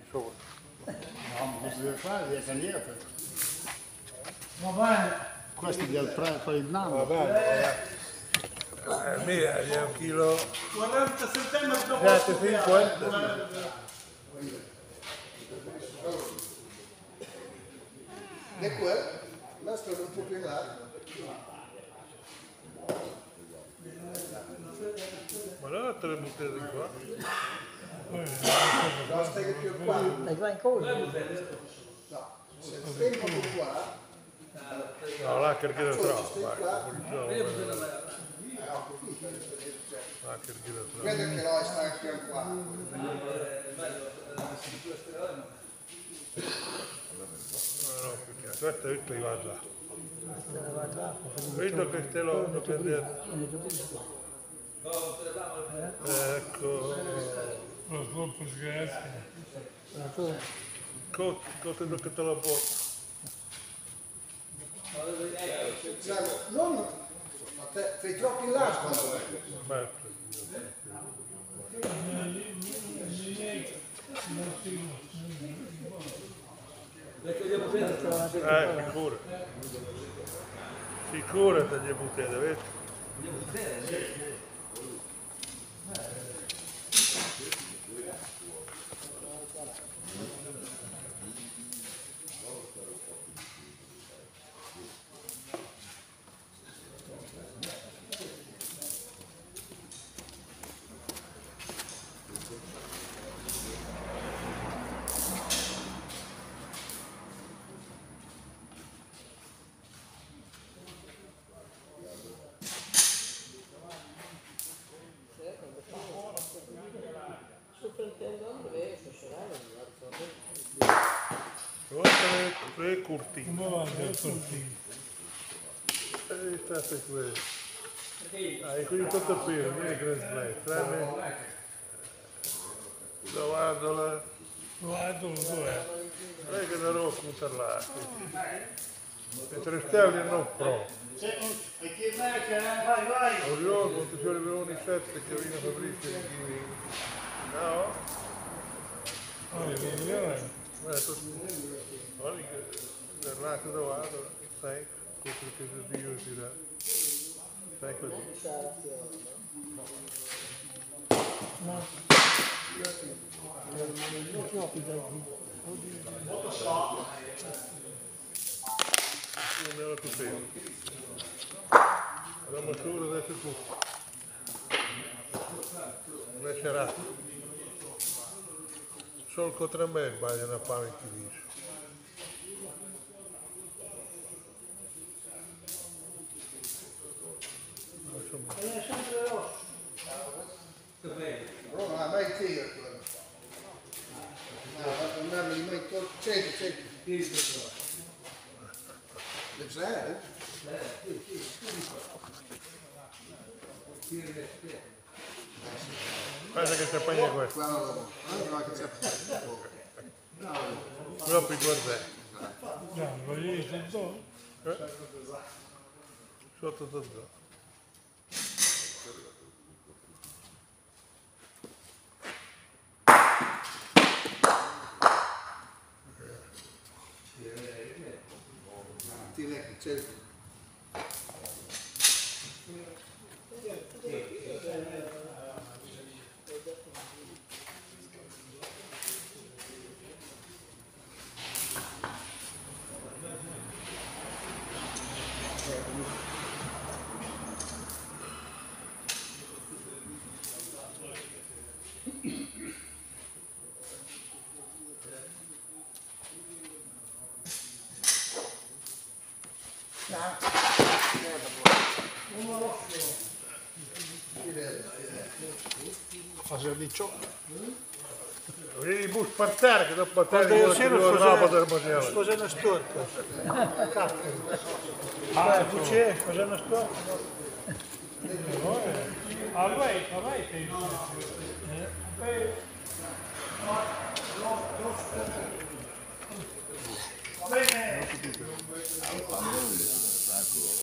solo. No, ma questo deve fare, deve salire. Va bene. Questi del per il nano. Va bene. Mira, è un chilo. 40 settembre dopo. 50. E qua, la storia un po' più in là. Ma allora te le buttate di qua. No, stai più qua. Dai qua in coda. No, se stai un po' qua. No, là che da troppo. Stai Vai, qua. un po' di più. Là che da troppo. Vedi che no, stai più qua. No, perché questo è il che va là. Vedo che te lo prendete. Ecco. Lo colpo scherzi. Cosa che te lo porto? Non, fai troppo in là quando vai. Sicuro. Sicuro te gli buttate, vedi? Tre curti. Come va il cortino? State questo. E quindi tutto per me che sbaglio. Tranne lavadola. Guarda dov'è? Lei che da roba per là. E 3 stelle non pro. E chi merca, vai, vai. Oriolo, Montessori Veroni 7, Chiavino Fabrizio di Chini. No? Olha che per l'acqua da vado, sai, questo che Dio ti dà. Sai così. Non era tutto. La matura adesso è tutto. Lascerà. Solo contro me sbaglia una fame che dice. No, non ha mai tiro quello. No, non ha mai tolto. Senti. Le sai? Guarda che si appagna questo. Quello che c'è. Però più guardare. No, voglio tutto. Sotto tutto. C'è. Fase 18. Vedi il bus partare che dopo Quando partare io c'ero roba scusa una storta. Ah, c'è, cosa una storta? A lei pensi?